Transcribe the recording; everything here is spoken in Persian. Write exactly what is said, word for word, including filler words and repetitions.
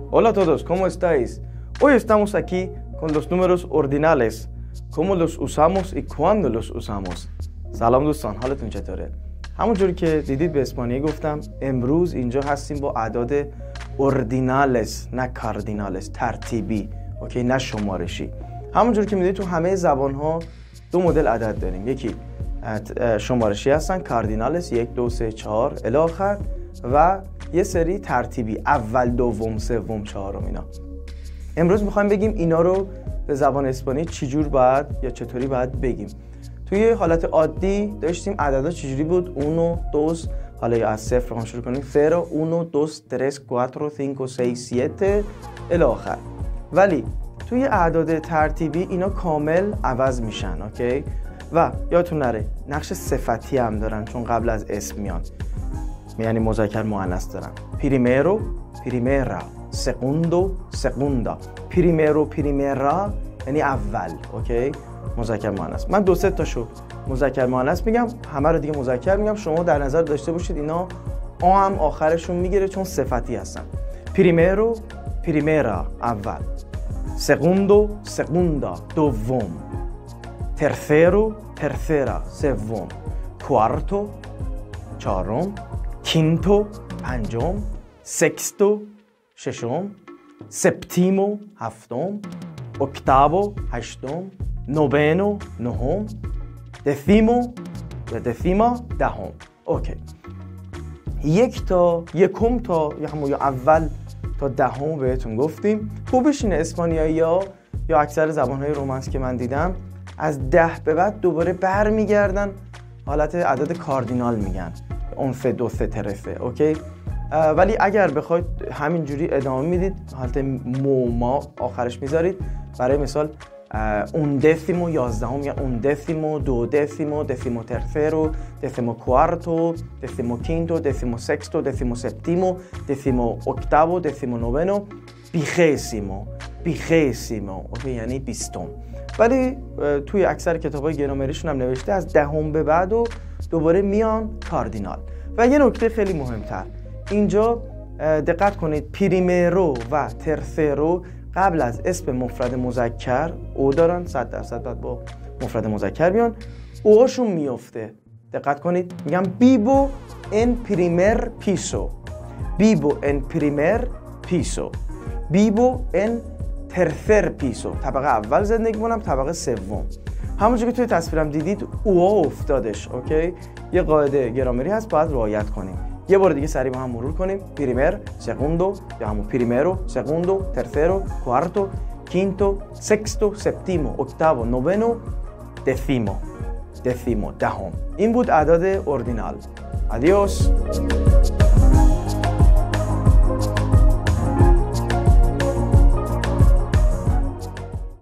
Hola a todos, ¿cómo estáis? Hoy estamos aquí con los números ordinales, cómo los usamos y cuándo los usamos. سلام دوستان، حالتون چطوره؟ همونجوری که دیدید به اسپانیایی گفتم امروز اینجا هستیم با اعداد اوردینالس، نه کاردینالس، ترتیبی، اوکی، نه شمارشی. همونجوری که میدونید تو همه زبان‌ها دو مدل عدد داریم، یکی شمارشی هستن کاردینالس، یک دو سه چهار الی آخر، و یه سری ترتیبی اول دوم سوم چهارم اینا. امروز میخوایم بگیم اینا رو به زبان اسپانی چجور باید یا چطوری باید بگیم. توی حالت عادی داشتیم عددا چجوری بود؟ uno, dos، حالا یا از صفر هم شروع کنیم، cero, uno, dos, tres, cuatro, cinco, seis, siete الی آخر. ولی توی اعداد ترتیبی اینا کامل عوض میشن، اوکی؟ و یادتون نره نقش صفتی هم دارن چون قبل از اسم میان، یعنی مذکر مؤنث دارن. primero, primera، segundo، segunda. primero, primera یعنی اول، اوکی؟ مذکر مؤنث. من دو سه تاشو مذکر مؤنث میگم، همه رو دیگه مذکر میگم. شما در نظر داشته باشید اینا آ هم آخرشون میگیره چون صفتی هستن. primero، primera اول، segundo، segunda دوم، tercero، tercera سوم، cuarto چهارم، quinto پنجم، sexto ششم، séptimo هفتم، octavo هشتم، noveno نهم، decimo یا decima دهم. اوکی. یک تا یکم تا یا همون یا اول تا دهم بهتون گفتیم. خوبش اینه اسپانیایی‌ها یا اکثر زبان‌های رومانس که من دیدم از ده به بعد دوباره برمیگردن حالت عدد کاردینال میگن، اون سه دو سه ترسه، اوکی؟ ولی اگر بخواید همینجوری ادامه میدید حالت مو ما آخرش میذارید. برای مثال اون دسیمو یازدهم یا اون دسیمو دو دسیمو دسیمو ترسرو دسیمو کوارتو دسیمو کینتو دسیمو سکستو دسیمو سپتیمو دسیمو اکتاو دسیمو نوونو بیخیسیمو بیخیسیمو، اوکی، یعنی بیستم. ولی توی اکثر کتابای گرامریشون هم نوشته از دهم به بعد و دوباره میان کاردینال. و یه نکته خیلی مهمتر اینجا دقت کنید، پریمرو و ترسرو قبل از اسم مفرد مذکر او دارن، صد درصد باید با مفرد مذکر بیان، اوهاشون میفته. دقت کنید، میگم بیبو ان پریمر پیسو، بیبو ان پریمر پیسو، بیبو ان ترسر پیسو، طبقه اول زندگی کنم، طبقه سوم. همونجوری که توی تصویرم دیدید اوها افتادش، اوکی؟ یه قاعده گرامری هست باید رعایت کنیم. یه بار دیگه سریع با هم مرور کنیم. primer، segundo یا همون primero، segundo، tercero، cuarto، quinto، sexto، séptimo، octavo، noveno، decimo، decimo دهم. این بود اعداد اوردینال. ادیوس.